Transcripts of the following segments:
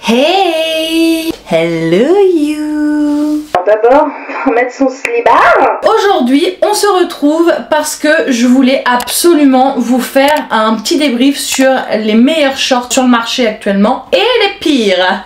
Hey! Hello you! D'abord, mettre son slibard. Aujourd'hui, on se retrouve parce que je voulais absolument vous faire un petit débrief sur les meilleurs shorts sur le marché actuellement et les pires.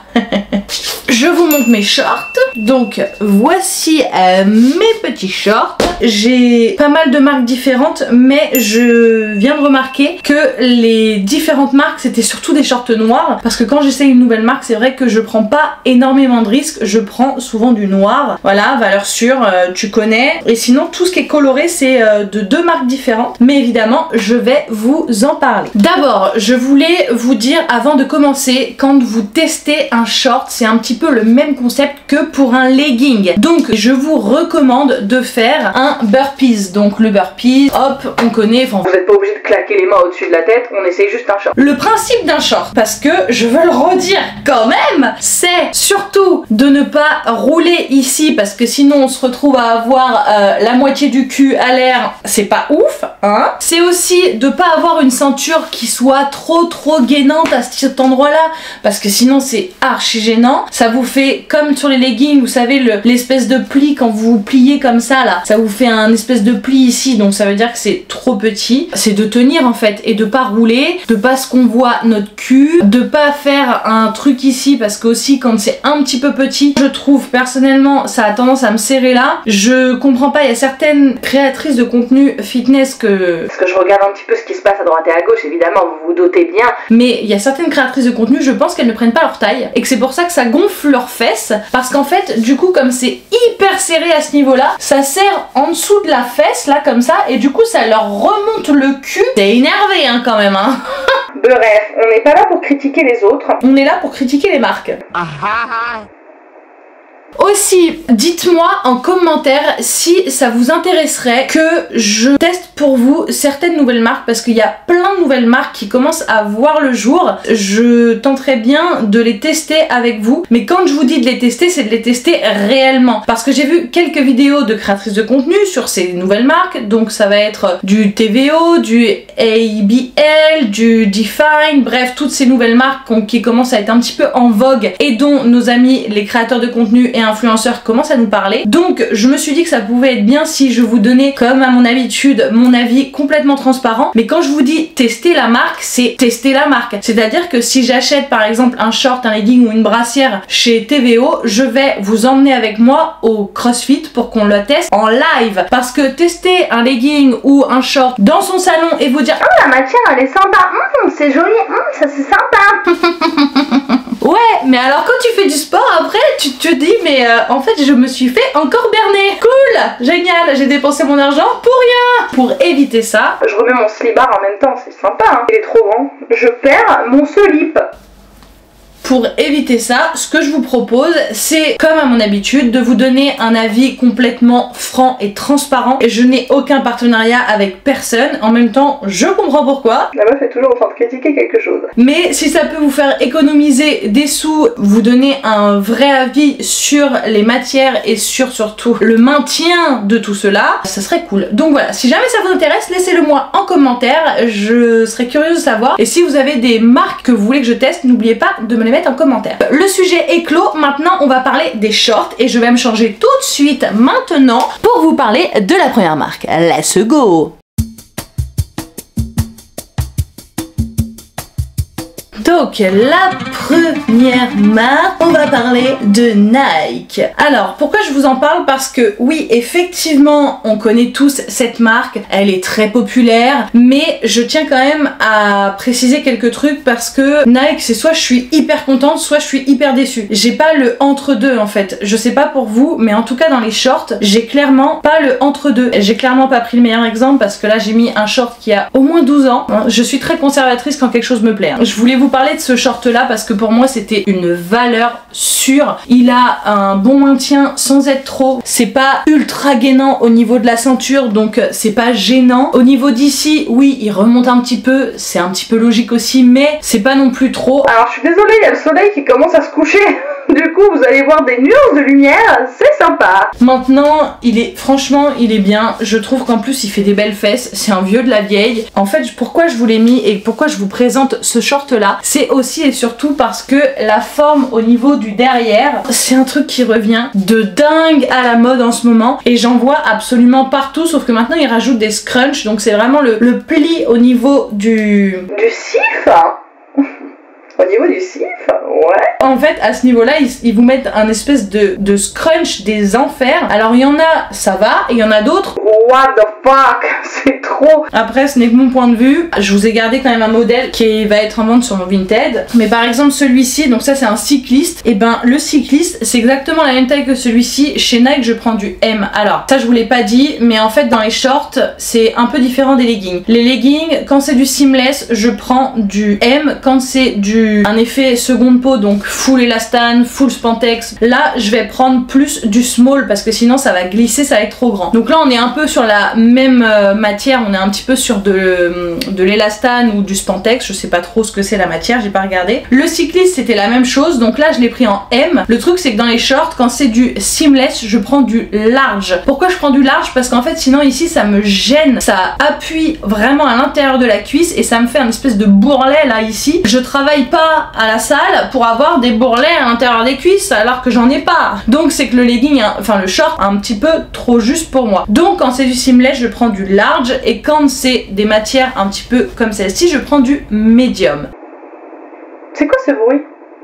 Je vous montre mes shorts. Donc voici mes petits shorts. J'ai pas mal de marques différentes, mais je viens de remarquer que les différentes marques c'était surtout des shorts noirs, parce que quand j'essaye une nouvelle marque, c'est vrai que je prends pas énormément de risques, je prends souvent du noir. Voilà, valeur sûre, tu connais. Et sinon tout ce qui est coloré c'est de deux marques différentes, mais évidemment je vais vous en parler. D'abord je voulais vous dire avant de commencer, quand vous testez un short, c'est un petit peu le même concept que pour un legging. Donc je vous recommande de faire un burpees. Donc le burpees, hop, on connaît. Enfin, vous n'êtes pas obligé de claquer les mains au-dessus de la tête, on essaye juste un short. Le principe d'un short, parce que je veux le redire quand même, c'est surtout de ne pas rouler ici, parce que sinon on se retrouve à avoir la moitié du cul à l'air, c'est pas ouf, hein. C'est aussi de pas avoir une ceinture qui soit trop gainante à cet endroit là, parce que sinon c'est archi gênant. Ça vous fait comme sur les leggings, vous savez l'espèce de pli quand vous pliez comme ça là, ça vous fait un espèce de pli ici, donc ça veut dire que c'est trop petit. C'est de tenir en fait et de pas rouler, de pas se qu'on voit notre cul, de pas faire un truc ici, parce que aussi quand c'est un petit peu petit, je trouve personnellement ça a tendance à me serrer là. Je comprends pas, il y a certaines créatrices de contenu fitness que... Parce que je regarde un petit peu ce qui se passe à droite et à gauche, évidemment, vous vous doutez bien. Mais il y a certaines créatrices de contenu, je pense qu'elles ne prennent pas leur taille et que c'est pour ça que ça gonfle leurs fesses, parce qu'en fait du coup comme c'est hyper serré à ce niveau là, ça serre en dessous de la fesse là comme ça, et du coup ça leur remonte le cul. C'est énervé hein quand même hein. Bref, on n'est pas là pour critiquer les autres. On est là pour critiquer les marques. Aussi, dites-moi en commentaire si ça vous intéresserait que je teste pour vous certaines nouvelles marques, parce qu'il y a plein de nouvelles marques qui commencent à voir le jour. Je tenterai bien de les tester avec vous, mais quand je vous dis de les tester, c'est de les tester réellement, parce que j'ai vu quelques vidéos de créatrices de contenu sur ces nouvelles marques. Donc ça va être du TVO, du ABL, du Define, bref toutes ces nouvelles marques qui commencent à être un petit peu en vogue et dont nos amis les créateurs de contenu et influenceurs commencent à nous parler. Donc je me suis dit que ça pouvait être bien si je vous donnais, comme à mon habitude, mon avis complètement transparent. Mais quand je vous dis tester la marque, c'est tester la marque. C'est-à-dire que si j'achète par exemple un short, un legging ou une brassière chez TVO, je vais vous emmener avec moi au CrossFit pour qu'on le teste en live. Parce que tester un legging ou un short dans son salon et vous dire « Oh la matière elle est sympa, c'est joli, ça c'est sympa !» Ouais, mais alors quand tu fais du sport après, tu te dis mais en fait je me suis fait encore berner. Cool, génial, j'ai dépensé mon argent pour rien. Pour éviter ça, je remets mon slibard en même temps, c'est sympa hein. Il est trop grand, je perds mon slip. Pour éviter ça, ce que je vous propose, c'est comme à mon habitude de vous donner un avis complètement franc et transparent. Et je n'ai aucun partenariat avec personne. En même temps, je comprends pourquoi. La meuf est toujours en train de critiquer quelque chose. Mais si ça peut vous faire économiser des sous, vous donner un vrai avis sur les matières et sur surtout le maintien de tout cela, ça serait cool. Donc voilà, si jamais ça vous intéresse, laissez-le moi en commentaire. Je serais curieuse de savoir. Et si vous avez des marques que vous voulez que je teste, n'oubliez pas de me les mettre en commentaire. Le sujet est clos, maintenant on va parler des shorts et je vais me changer tout de suite maintenant pour vous parler de la première marque. Let's go! Donc la première marque, on va parler de Nike. Alors pourquoi je vous en parle? Parce que oui, effectivement on connaît tous cette marque, elle est très populaire, mais je tiens quand même à préciser quelques trucs, parce que Nike c'est soit je suis hyper contente, soit je suis hyper déçue. J'ai pas le entre-deux en fait. Je sais pas pour vous, mais en tout cas dans les shorts, j'ai clairement pas le entre-deux. J'ai clairement pas pris le meilleur exemple, parce que là j'ai mis un short qui a au moins 12 ans. Je suis très conservatrice quand quelque chose me plaît. Je voulais vous parler de ce short là parce que pour moi c'était une valeur sûre. Il a un bon maintien sans être trop. C'est pas ultra gainant au niveau de la ceinture, donc c'est pas gênant. Au niveau d'ici, oui, il remonte un petit peu. C'est un petit peu logique aussi, mais c'est pas non plus trop. Alors je suis désolée, il y a le soleil qui commence à se coucher. Du Du coup, vous allez voir des nuances de lumière, c'est sympa. Maintenant, franchement, il est bien. Je trouve qu'en plus, il fait des belles fesses. C'est un vieux de la vieille. En fait, pourquoi je vous l'ai mis et pourquoi je vous présente ce short là, c'est aussi et surtout parce que la forme au niveau du derrière, c'est un truc qui revient de dingue à la mode en ce moment. Et j'en vois absolument partout, sauf que maintenant, ils rajoutent des scrunchs. Donc c'est vraiment le pli au niveau du sif. Au niveau du sif, ouais. En fait, à ce niveau-là, ils vous mettent un espèce de scrunch des enfers. Alors, il y en a, ça va, et il y en a d'autres. What the fuck, c'est trop. Après, ce n'est que mon point de vue. Je vous ai gardé quand même un modèle qui va être en vente sur mon Vinted. Mais par exemple, celui-ci, donc ça, c'est un cycliste. Et ben, le cycliste, c'est exactement la même taille que celui-ci. Chez Nike, je prends du M. Alors, ça, je vous l'ai pas dit, mais en fait, dans les shorts, c'est un peu différent des leggings. Les leggings, quand c'est du seamless, je prends du M. Quand c'est un effet seconde peau, donc full élastane, full spandex, là je vais prendre plus du small parce que sinon ça va glisser, ça va être trop grand. Donc là on est un peu sur la même matière, on est un petit peu sur de l'élastane ou du spandex, je sais pas trop ce que c'est la matière, j'ai pas regardé. Le cycliste c'était la même chose, donc là je l'ai pris en M. Le truc c'est que dans les shorts, quand c'est du seamless, je prends du large. Pourquoi je prends du large? Parce qu'en fait sinon ici ça me gêne, ça appuie vraiment à l'intérieur de la cuisse et ça me fait un espèce de bourrelet là ici. Je travaille pas à la salle pour avoir des bourrelets à l'intérieur des cuisses alors que j'en ai pas. Donc c'est que le legging, enfin le short, un petit peu trop juste pour moi. Donc quand c'est du seamless, je prends du large et quand c'est des matières un petit peu comme celle-ci, je prends du medium. C'est quoi ce bruit?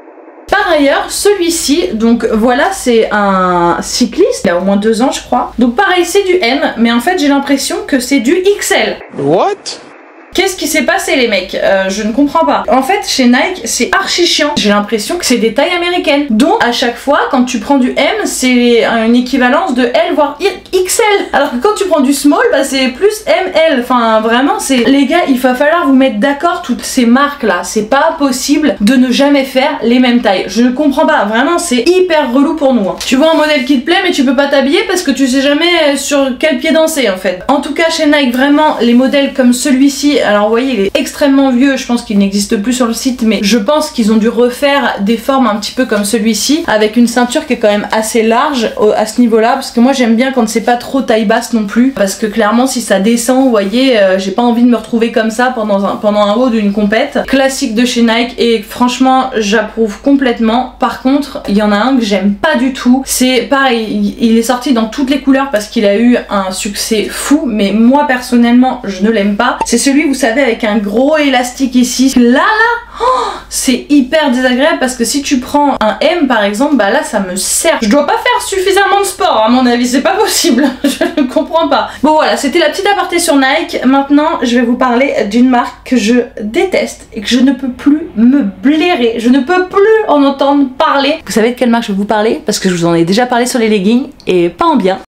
Par ailleurs, celui-ci, donc voilà, c'est un cycliste, il a au moins 2 ans je crois. Donc pareil, c'est du M, mais en fait j'ai l'impression que c'est du XL. What? Qu'est-ce qui s'est passé les mecs? Je ne comprends pas. En fait chez Nike c'est archi chiant. J'ai l'impression que c'est des tailles américaines. Donc à chaque fois quand tu prends du M c'est une équivalence de L voire XL. Alors que quand tu prends du small bah c'est plus ML. Enfin vraiment c'est... Les gars il va falloir vous mettre d'accord toutes ces marques là. C'est pas possible de ne jamais faire les mêmes tailles. Je ne comprends pas. Vraiment c'est hyper relou pour nous. Tu vois un modèle qui te plaît mais tu peux pas t'habiller parce que tu sais jamais sur quel pied danser en fait. En tout cas chez Nike vraiment les modèles comme celui-ci, alors vous voyez il est extrêmement vieux, je pense qu'il n'existe plus sur le site mais je pense qu'ils ont dû refaire des formes un petit peu comme celui-ci avec une ceinture qui est quand même assez large à ce niveau là parce que moi j'aime bien quand c'est pas trop taille basse non plus parce que clairement si ça descend vous voyez j'ai pas envie de me retrouver comme ça pendant un haut d'une compète. Classique de chez Nike et franchement j'approuve complètement. Par contre il y en a un que j'aime pas du tout, c'est pareil il est sorti dans toutes les couleurs parce qu'il a eu un succès fou mais moi personnellement je ne l'aime pas. C'est celui vous savez avec un gros élastique ici. Là oh, c'est hyper désagréable parce que si tu prends un M par exemple, bah là ça me serre. Je dois pas faire suffisamment de sport à mon avis, c'est pas possible. Je ne comprends pas. Bon voilà, c'était la petite aparté sur Nike. Maintenant je vais vous parler d'une marque que je déteste et que je ne peux plus me blairer. Je ne peux plus en entendre parler. Vous savez de quelle marque je vais vous parler? Parce que je vous en ai déjà parlé sur les leggings et pas en bien.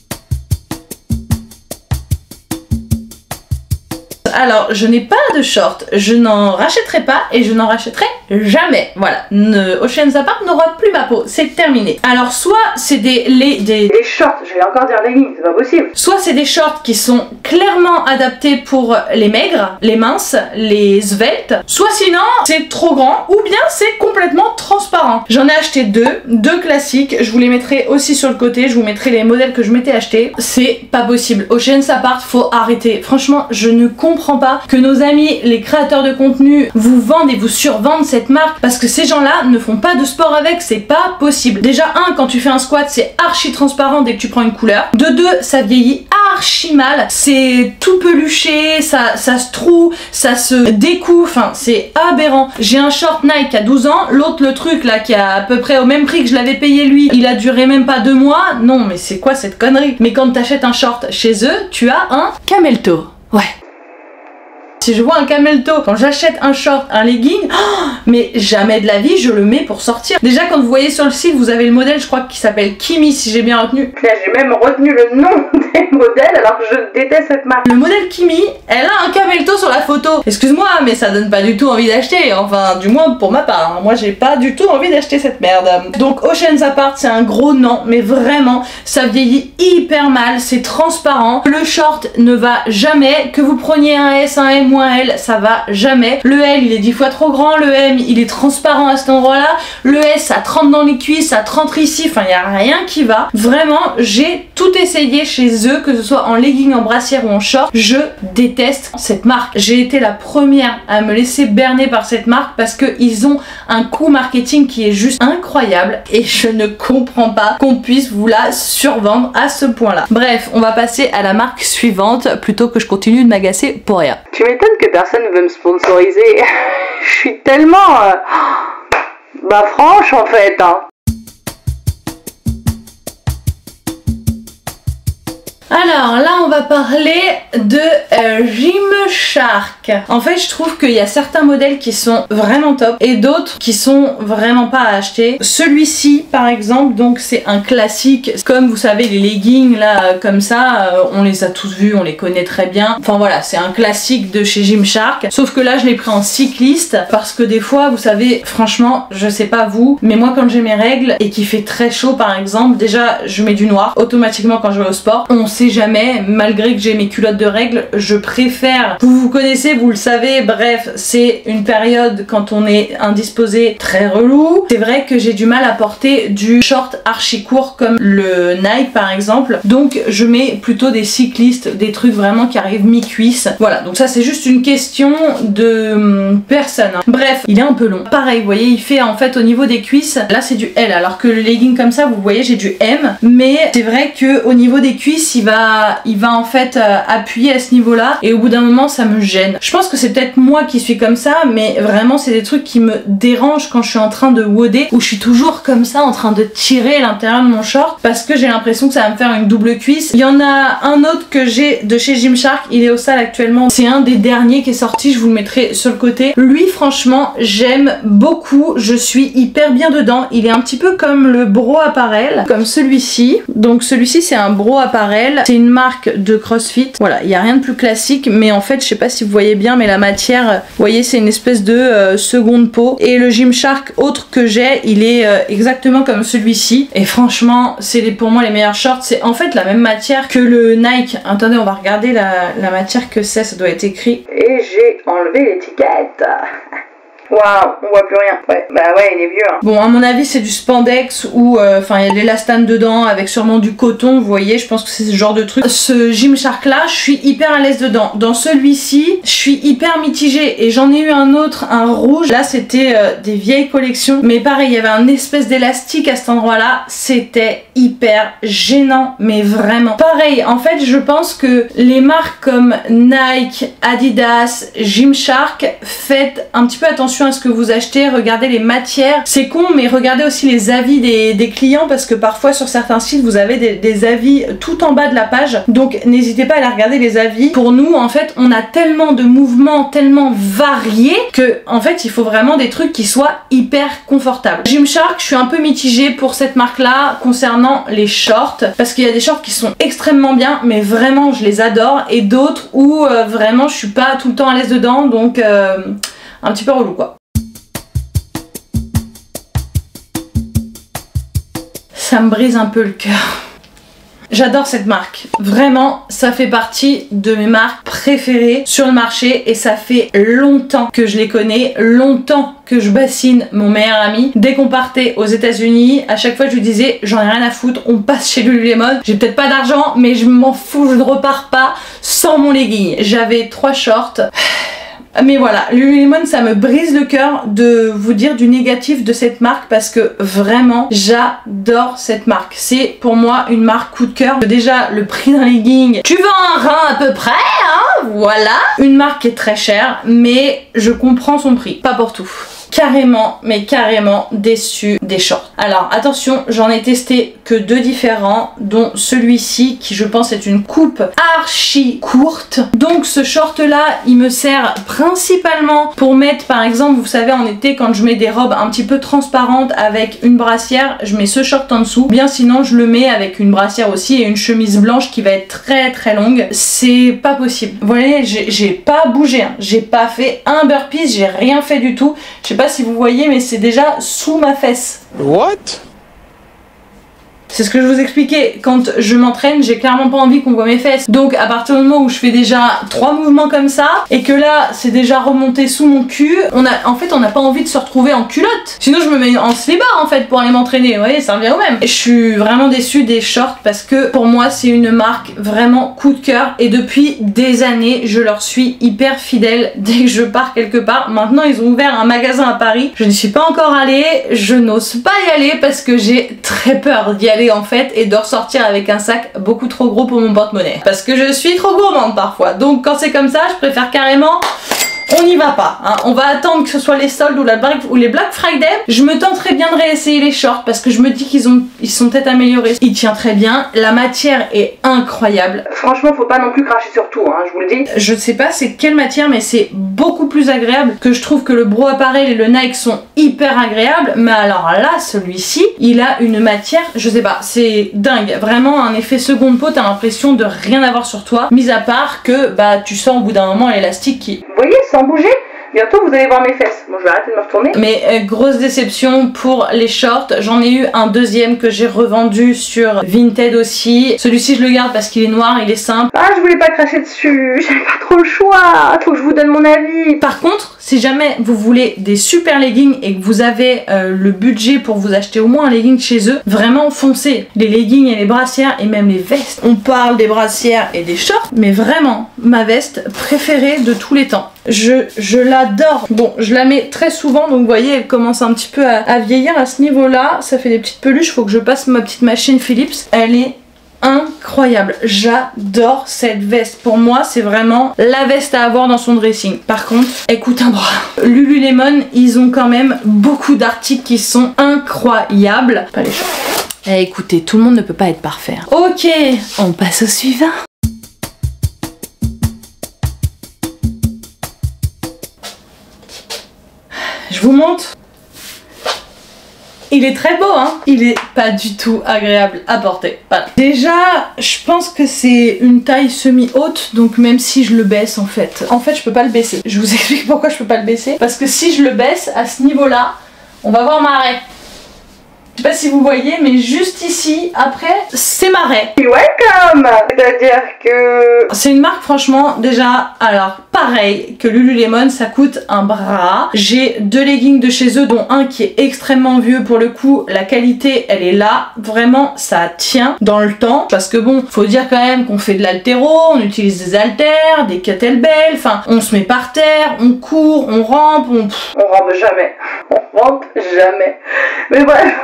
Alors je n'ai pas de short, je n'en rachèterai pas et je n'en rachèterai jamais. Voilà, Oceans Apart n'aura plus ma peau, c'est terminé. Alors soit c'est des shorts, je vais encore dire leggings, c'est pas possible. Soit c'est des shorts qui sont clairement adaptés pour les maigres, les minces, les sveltes. Soit sinon c'est trop grand ou bien c'est complètement transparent. J'en ai acheté deux classiques, je vous les mettrai aussi sur le côté, je vous mettrai les modèles que je m'étais acheté. C'est pas possible, Oceans Apart faut arrêter. Franchement je ne comprends pas que nos amis les créateurs de contenu vous vendent et vous survendent cette marque parce que ces gens là ne font pas de sport avec, c'est pas possible. Déjà quand tu fais un squat c'est archi transparent dès que tu prends une couleur. De 2 ça vieillit archi mal, c'est tout peluché, ça se troue, ça se découe, enfin c'est aberrant. J'ai un short Nike qui a 12 ans, l'autre le truc là qui a à peu près au même prix que je l'avais payé lui, il a duré même pas 2 mois. Non mais c'est quoi cette connerie? Mais quand t'achètes un short chez eux tu as un camel toe. Ouais. Si je vois un camel toe, quand j'achète un short, un legging, oh, mais jamais de la vie je le mets pour sortir. Déjà quand vous voyez sur le site, vous avez le modèle, je crois qui s'appelle Kimi si j'ai bien retenu. Là j'ai même retenu le nom des modèles alors que je déteste cette marque. Le modèle Kimi, elle a un camel toe sur la photo. Excuse-moi mais ça donne pas du tout envie d'acheter, enfin du moins pour ma part. Hein. Moi j'ai pas du tout envie d'acheter cette merde. Donc Oceans Apart c'est un gros non, mais vraiment ça vieillit hyper mal, c'est transparent. Le short ne va jamais, que vous preniez un S, un M moins L, ça va jamais. Le L il est 10 fois trop grand, le M il est transparent à cet endroit là, le S ça trempe dans les cuisses, ça trempe ici, enfin il n'y a rien qui va. Vraiment j'ai tout essayé chez eux, que ce soit en legging, en brassière ou en short, je déteste cette marque. J'ai été la première à me laisser berner par cette marque parce qu'ils ont un coût marketing qui est juste incroyable et je ne comprends pas qu'on puisse vous la survendre à ce point là. Bref, on va passer à la marque suivante plutôt que je continue de m'agacer pour rien. Tu m'étonnes que personne ne veut me sponsoriser. Je suis tellement... bah franche en fait, hein. Alors là on va parler de Gymshark. En fait je trouve qu'il y a certains modèles qui sont vraiment top et d'autres qui sont vraiment pas à acheter. Celui-ci par exemple, donc c'est un classique, comme vous savez les leggings là comme ça, on les a tous vus, on les connaît très bien. Enfin voilà, c'est un classique de chez Gymshark, sauf que là je l'ai pris en cycliste parce que des fois vous savez, franchement je sais pas vous, mais moi quand j'ai mes règles et qu'il fait très chaud par exemple, déjà je mets du noir automatiquement quand je vais au sport. On sait jamais, malgré que j'ai mes culottes de règles, je préfère, vous connaissez, vous le savez, bref, c'est une période quand on est indisposé très relou. C'est vrai que j'ai du mal à porter du short archi court comme le Nike par exemple, donc je mets plutôt des cyclistes, des trucs vraiment qui arrivent mi-cuisse. Voilà, donc ça c'est juste une question de personne. Bref, il est un peu long. Pareil, vous voyez, il fait en fait au niveau des cuisses, là c'est du L, alors que le legging comme ça, vous voyez, j'ai du M, mais c'est vrai que au niveau des cuisses, il va en fait appuyer à ce niveau là et au bout d'un moment ça me gêne. Je pense que c'est peut-être moi qui suis comme ça, mais vraiment c'est des trucs qui me dérangent quand je suis en train de woder, où je suis toujours comme ça en train de tirer l'intérieur de mon short parce que j'ai l'impression que ça va me faire une double cuisse. Il y en a un autre que j'ai de chez Gymshark, il est au sale actuellement, c'est un des derniers qui est sorti, je vous le mettrai sur le côté. Lui franchement j'aime beaucoup, je suis hyper bien dedans, il est un petit peu comme le Bro Apparel, comme celui-ci. Donc celui-ci c'est un Bro Apparel, c'est une marque de CrossFit. Voilà, il n'y a rien de plus classique, mais en fait je sais pas si vous voyez bien, mais la matière, vous voyez, c'est une espèce de seconde peau. Et le Gymshark autre que j'ai, il est exactement comme celui-ci, et franchement c'est pour moi les meilleurs shorts. C'est en fait la même matière que le Nike. Attendez, on va regarder la matière que c'est, ça doit être écrit. Et j'ai enlevé l'étiquette. Waouh, on voit plus rien. Ouais, bah ouais, il est vieux. Hein. Bon, à mon avis, c'est du spandex ou enfin il y a de l'élastane dedans avec sûrement du coton. Vous voyez, je pense que c'est ce genre de truc. Ce Gymshark là, je suis hyper à l'aise dedans. Dans celui-ci, je suis hyper mitigée et j'en ai eu un autre, un rouge. Là, c'était des vieilles collections, mais pareil, il y avait un espèce d'élastique à cet endroit-là. C'était hyper gênant, mais vraiment. Pareil, en fait, je pense que les marques comme Nike, Adidas, Gymshark, faites un petit peu attention à ce que vous achetez, regardez les matières. C'est con, mais regardez aussi les avis des clients parce que parfois sur certains sites vous avez des avis tout en bas de la page, donc n'hésitez pas à aller regarder les avis. Pour nous en fait on a tellement de mouvements, tellement variés que en fait il faut vraiment des trucs qui soient hyper confortables. Gymshark, je suis un peu mitigée pour cette marque là concernant les shorts parce qu'il y a des shorts qui sont extrêmement bien, mais vraiment je les adore, et d'autres où vraiment je suis pas tout le temps à l'aise dedans, donc un petit peu relou quoi. Ça me brise un peu le cœur. J'adore cette marque, vraiment ça fait partie de mes marques préférées sur le marché et ça fait longtemps que je les connais, longtemps que je bassine mon meilleur ami. Dès qu'on partait aux États-Unis, à chaque fois je lui disais j'en ai rien à foutre, on passe chez Lululemon, j'ai peut-être pas d'argent mais je m'en fous, je ne repars pas sans mon legging. J'avais 3 shorts. Mais voilà, Lululemon, ça me brise le cœur de vous dire du négatif de cette marque parce que vraiment j'adore cette marque. C'est pour moi une marque coup de cœur. Déjà le prix d'un legging, tu vends un rein à peu près, hein, voilà. Une marque qui est très chère, mais je comprends son prix, pas pour tout. Carrément, mais carrément déçu des shorts. Alors attention, j'en ai testé que 2 différents, dont celui-ci qui je pense est une coupe archi courte. Donc ce short là, il me sert principalement pour mettre par exemple, vous savez en été quand je mets des robes un petit peu transparentes avec une brassière, je mets ce short en dessous. Bien sinon je le mets avec une brassière aussi et une chemise blanche qui va être très très longue. C'est pas possible. Vous voyez, j'ai pas bougé, hein. J'ai pas fait un burpees, j'ai rien fait du tout. Je sais pas si vous voyez, mais c'est déjà sous ma fesse. What? C'est ce que je vous expliquais, quand je m'entraîne, j'ai clairement pas envie qu'on voit mes fesses. Donc à partir du moment où je fais déjà 3 mouvements comme ça, et que là c'est déjà remonté sous mon cul, en fait on n'a pas envie de se retrouver en culotte. Sinon je me mets en slibard en fait pour aller m'entraîner, vous voyez, ça revient au même. Je suis vraiment déçue des shorts parce que pour moi c'est une marque vraiment coup de cœur et depuis des années je leur suis hyper fidèle dès que je pars quelque part. Maintenant ils ont ouvert un magasin à Paris, je n'y suis pas encore allée, je n'ose pas y aller parce que j'ai très peur d'y aller en fait et de ressortir avec un sac beaucoup trop gros pour mon porte-monnaie. Parce que je suis trop gourmande parfois, donc quand c'est comme ça je préfère carrément... On n'y va pas, hein. On va attendre que ce soit les soldes ou les Black Friday. Je me tenterai bien de réessayer les shorts parce que je me dis qu'ils sont peut-être améliorés. Il tient très bien, la matière est incroyable. Franchement, faut pas non plus cracher sur tout, hein, je vous le dis. Je sais pas c'est quelle matière, mais c'est beaucoup plus agréable que je trouve que le Bro Apparel et le Nike sont hyper agréables. Mais alors là, celui-ci, il a une matière, je sais pas, c'est dingue. Vraiment un effet seconde peau, t'as l'impression de rien avoir sur toi. Mis à part que bah tu sens au bout d'un moment l'élastique qui... Vous voyez, sans bouger, bientôt vous allez voir mes fesses. Bon, je vais arrêter de me retourner. Mais grosse déception pour les shorts. J'en ai eu un deuxième que j'ai revendu sur Vinted aussi. Celui-ci je le garde parce qu'il est noir, il est simple. Ah, je voulais pas cracher dessus, j'avais pas trop le choix. Faut que je vous donne mon avis. Par contre, si jamais vous voulez des super leggings et que vous avez le budget pour vous acheter au moins un legging chez eux, vraiment foncez. Les leggings et les brassières et même les vestes. On parle des brassières et des shorts, mais vraiment ma veste préférée de tous les temps. Je l'adore. Bon, je la mets très souvent, donc vous voyez, elle commence un petit peu à vieillir à ce niveau-là. Ça fait des petites peluches, faut que je passe ma petite machine Philips. Elle est incroyable. J'adore cette veste. Pour moi, c'est vraiment la veste à avoir dans son dressing. Par contre, elle coûte un bras. Lululemon, ils ont quand même beaucoup d'articles qui sont incroyables. Pas les shorts. Eh, écoutez, tout le monde ne peut pas être parfait. Ok, on passe au suivant. Je vous montre. Il est très beau, hein. Il est pas du tout agréable à porter. Voilà. Déjà, je pense que c'est une taille semi-haute, donc même si je le baisse en fait je peux pas le baisser. Je vous explique pourquoi je peux pas le baisser. Parce que si je le baisse à ce niveau-là, on va voir ma raie. Je sais pas si vous voyez, mais juste ici, après, c'est ma raie. Welcome. C'est-à-dire que... C'est une marque, franchement, déjà, alors, pareil que Lululemon, ça coûte un bras. J'ai 2 leggings de chez eux, dont un qui est extrêmement vieux. Pour le coup, la qualité, elle est là. Vraiment, ça tient dans le temps. Parce que bon, faut dire quand même qu'on fait de l'haltéro, on utilise des haltères, des kettlebells, enfin, on se met par terre, on court, on rampe, on rampe jamais. On rampe jamais. Mais bref...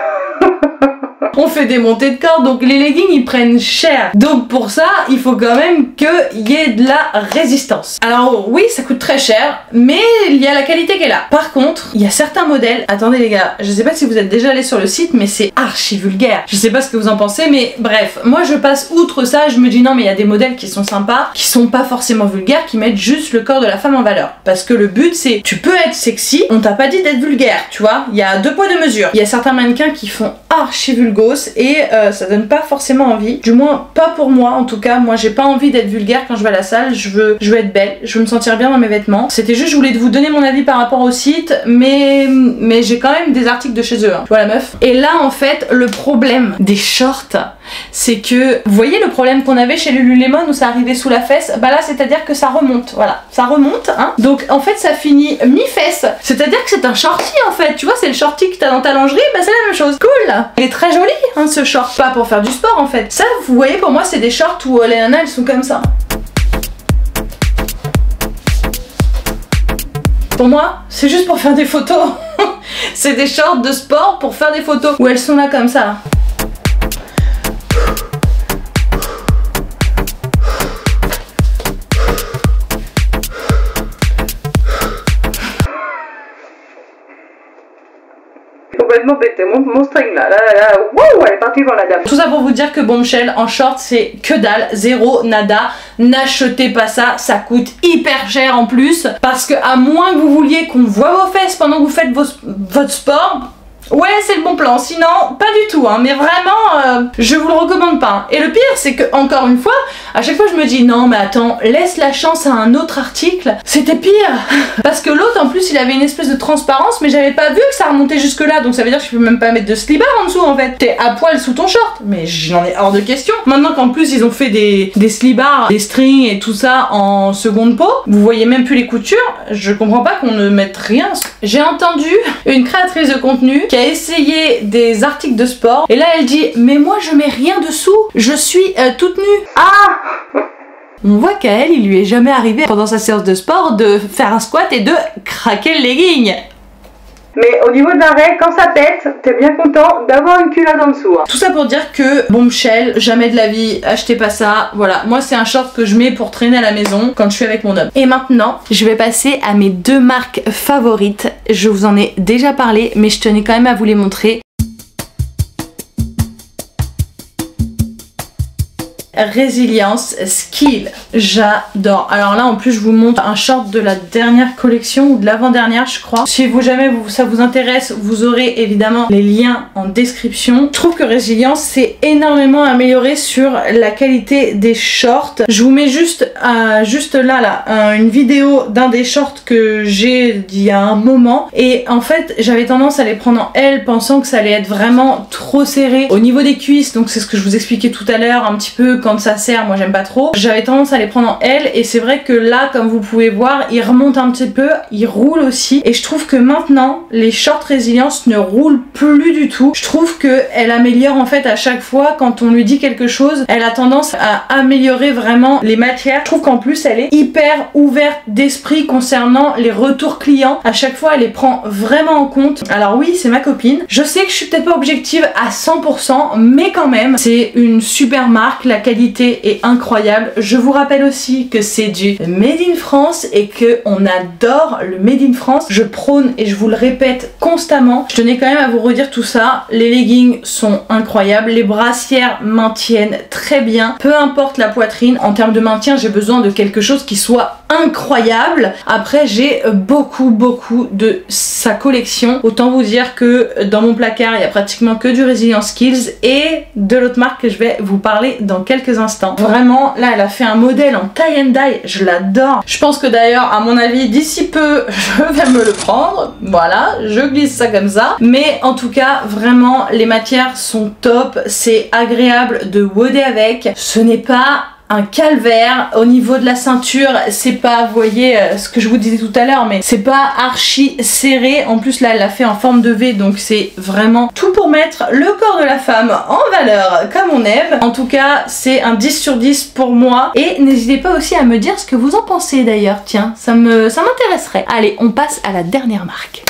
On fait des montées de cordes, donc les leggings ils prennent cher. Donc pour ça, il faut quand même qu'il y ait de la résistance. Alors oui, ça coûte très cher, mais il y a la qualité qui est là. Par contre, il y a certains modèles... Attendez les gars, je sais pas si vous êtes déjà allés sur le site, mais c'est archi vulgaire. Je sais pas ce que vous en pensez, mais bref. Moi je passe outre ça, je me dis non mais il y a des modèles qui sont sympas, qui sont pas forcément vulgaires, qui mettent juste le corps de la femme en valeur. Parce que le but c'est, tu peux être sexy, on t'a pas dit d'être vulgaire, tu vois. Il y a 2 poids 2 mesures. Il y a certains mannequins qui font archi vulgos et ça donne pas forcément envie, du moins pas pour moi en tout cas. Moi j'ai pas envie d'être vulgaire quand je vais à la salle, je veux être belle, je veux me sentir bien dans mes vêtements. C'était juste, je voulais vous donner mon avis par rapport au site, mais j'ai quand même des articles de chez eux, hein. Tu vois la meuf. Et là en fait le problème des shorts, c'est que vous voyez le problème qu'on avait chez Lululemon où ça arrivait sous la fesse, bah là c'est à dire que ça remonte, voilà, ça remonte, hein. Donc en fait ça finit mi-fesse, c'est à dire que c'est un shorty en fait, tu vois, c'est le shorty que t'as dans ta lingerie, bah c'est la même chose. Cool. Il est très joli hein, ce short, pas pour faire du sport en fait. Ça vous voyez, pour moi c'est des shorts où les nanas elles sont comme ça. Pour moi c'est juste pour faire des photos. C'est des shorts de sport pour faire des photos où elles sont là comme ça. Complètement pété, mon string là, wow, elle est partie dans la dame. Tout ça pour vous dire que Bombshell en short c'est que dalle, zéro, nada, n'achetez pas ça, ça coûte hyper cher en plus, parce que à moins que vous vouliez qu'on voit vos fesses pendant que vous faites votre sport, Ouais, c'est le bon plan, sinon pas du tout, hein, mais vraiment je vous le recommande pas. Et le pire c'est que encore une fois, à chaque fois je me dis non mais attends, laisse la chance à un autre article. C'était pire parce que l'autre en plus il avait une espèce de transparence, mais j'avais pas vu que ça remontait jusque là, donc ça veut dire que je peux même pas mettre de slibard en dessous en fait. T'es à poil sous ton short, mais j'en ai hors de question. Maintenant qu'en plus ils ont fait des slibards, des strings et tout ça en seconde peau, vous voyez même plus les coutures, je comprends pas qu'on ne mette rien. J'ai entendu une créatrice de contenu qui a essayé des articles de sport et là elle dit mais moi je mets rien dessous, je suis toute nue. Ah! On voit qu'à elle il lui est jamais arrivé pendant sa séance de sport de faire un squat et de craquer le legging. Mais au niveau de l'arrêt, quand ça pète, t'es bien content d'avoir une culotte en dessous. Hein. Tout ça pour dire que, bombshell, jamais de la vie, achetez pas ça. Voilà, moi c'est un short que je mets pour traîner à la maison quand je suis avec mon homme. Et maintenant, je vais passer à mes deux marques favorites. Je vous en ai déjà parlé, mais je tenais quand même à vous les montrer. Résilience Skill, j'adore. Alors là en plus je vous montre un short de la dernière collection ou de l'avant-dernière je crois. Si vous jamais ça vous intéresse, vous aurez évidemment les liens en description. Je trouve que Résilience s'est énormément amélioré sur la qualité des shorts. Je vous mets juste là une vidéo d'un des shorts que j'ai il y a un moment et en fait j'avais tendance à les prendre en L pensant que ça allait être vraiment trop serré au niveau des cuisses, donc c'est ce que je vous expliquais tout à l'heure un petit peu quand ça serre, moi j'aime pas trop. J'avais tendance à les prendre en L et c'est vrai que là comme vous pouvez voir ils remontent un petit peu, ils roulent aussi et je trouve que maintenant les shorts Résilience ne roulent plus du tout. Je trouve que elle améliore en fait à chaque fois quand on lui dit quelque chose, elle a tendance à améliorer vraiment les matières. Je trouve qu'en plus elle est hyper ouverte d'esprit concernant les retours clients. À chaque fois elle les prend vraiment en compte. Alors oui c'est ma copine, je sais que je suis peut-être pas objective à 100% mais quand même c'est une super marque, la qualité est incroyable. Je vous rappelle aussi que c'est du Made in France et que on adore le Made in France. Je prône et je vous le répète constamment. Je tenais quand même à vous redire tout ça. Les leggings sont incroyables, les brassières maintiennent très bien, peu importe la poitrine. En termes de maintien, j'ai besoin de quelque chose qui soit incroyable. Après, j'ai beaucoup de sa collection. Autant vous dire que dans mon placard, il y a pratiquement que du Resilience Skills et de l'autre marque que je vais vous parler dans quelques instants. Vraiment, là, elle a fait un modèle en tie and dye. Je l'adore. Je pense que d'ailleurs, à mon avis, d'ici peu, je vais me le prendre. Voilà, je glisse ça comme ça. Mais en tout cas, vraiment, les matières sont top. C'est agréable de woder avec. Ce n'est pas un calvaire. Au niveau de la ceinture, c'est pas, vous voyez ce que je vous disais tout à l'heure, mais c'est pas archi serré. En plus là elle l'a fait en forme de V, donc c'est vraiment tout pour mettre le corps de la femme en valeur comme on aime. En tout cas c'est un 10 sur 10 pour moi et n'hésitez pas aussi à me dire ce que vous en pensez d'ailleurs, tiens, ça m'intéresserait. Allez, on passe à la dernière marque.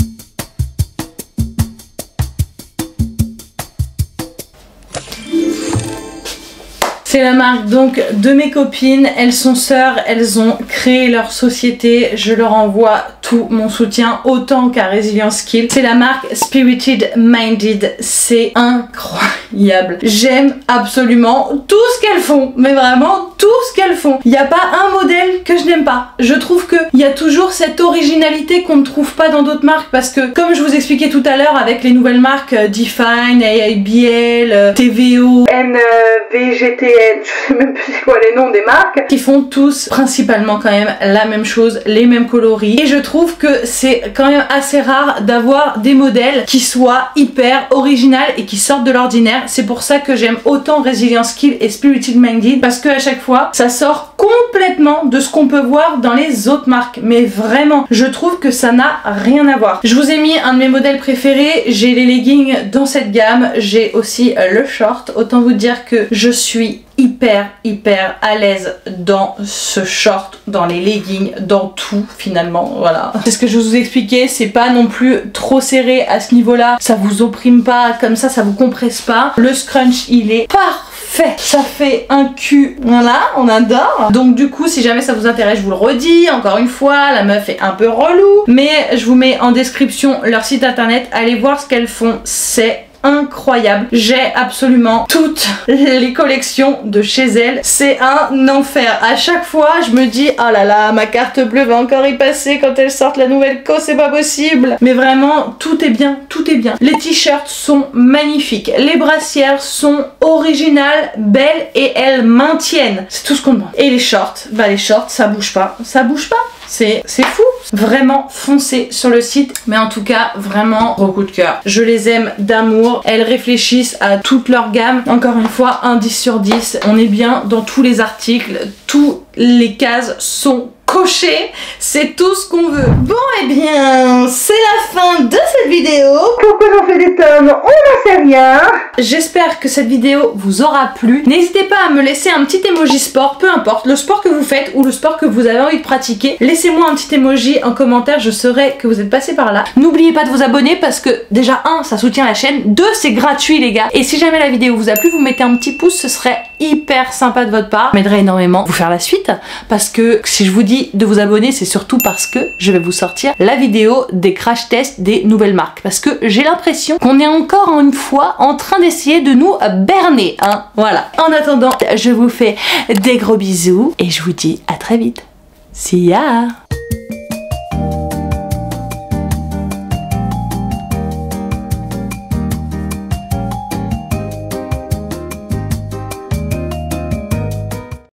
C'est la marque donc de mes copines, elles sont sœurs, elles ont créé leur société, je leur envoie tout mon soutien autant qu'à Resilience Skill. C'est la marque Spirited Minded, c'est incroyable. J'aime absolument tout ce qu'elles font, mais vraiment tout ce qu'elles font. Il n'y a pas un modèle que je n'aime pas. Je trouve qu'il y a toujours cette originalité qu'on ne trouve pas dans d'autres marques parce que comme je vous expliquais tout à l'heure avec les nouvelles marques Define, AIBL, TVO, NVGTN, je sais même plus c'est quoi les noms des marques, qui font tous principalement quand même la même chose, les mêmes coloris, et je trouve que c'est quand même assez rare d'avoir des modèles qui soient hyper original et qui sortent de l'ordinaire. C'est pour ça que j'aime autant Resilience Skill et Spirited Minded, parce que à chaque fois ça sort complètement de ce qu'on peut voir dans les autres marques, mais vraiment je trouve que ça n'a rien à voir. Je vous ai mis un de mes modèles préférés, j'ai les leggings dans cette gamme, j'ai aussi le short. Autant vous dire que je suis hyper à l'aise dans ce short, dans les leggings, dans tout finalement, voilà. C'est ce que je vous ai expliqué, c'est pas non plus trop serré à ce niveau là, ça vous opprime pas comme ça vous compresse pas. Le scrunch il est parfait, ça fait un cul, voilà, on adore. Donc du coup si jamais ça vous intéresse, je vous le redis encore une fois, la meuf est un peu relou, mais je vous mets en description leur site internet, allez voir ce qu'elles font, c'est incroyable. J'ai absolument toutes les collections de chez elle. C'est un enfer. À chaque fois, je me dis, oh là là, ma carte bleue va encore y passer quand elle sort la nouvelle co, c'est pas possible. Mais vraiment, tout est bien, tout est bien. Les t-shirts sont magnifiques. Les brassières sont originales, belles et elles maintiennent. C'est tout ce qu'on demande. Et les shorts, bah les shorts, ça bouge pas. Ça bouge pas. C'est fou. Vraiment foncez sur le site. Mais en tout cas, vraiment gros coup de cœur. Je les aime d'amour. Elles réfléchissent à toute leur gamme. Encore une fois, un 10 sur 10. On est bien dans tous les articles. Tous les cases sont cochées. C'est tout ce qu'on veut. Bon et bien, c'est la fin de cette vidéo. Pourquoi j'en fais des tonnes? On n'en sait rien. J'espère que cette vidéo vous aura plu. N'hésitez pas à me laisser un petit emoji sport, peu importe, le sport que vous faites ou le sport que vous avez envie de pratiquer. Laissez-moi un petit emoji en commentaire, je saurai que vous êtes passé par là. N'oubliez pas de vous abonner parce que déjà 1, ça soutient la chaîne, 2, c'est gratuit les gars. Et si jamais la vidéo vous a plu, vous mettez un petit pouce, ce serait hyper sympa de votre part. M'aiderait énormément vous faire la suite parce que si je vous dis de vous abonner, c'est surtout parce que je vais vous sortir la vidéo des crash tests des nouvelles marques. Parce que j'ai l'impression qu'on est encore une fois en train d'essayer de nous berner, hein. Voilà. En attendant, je vous fais des gros bisous et je vous dis à très vite. See ya!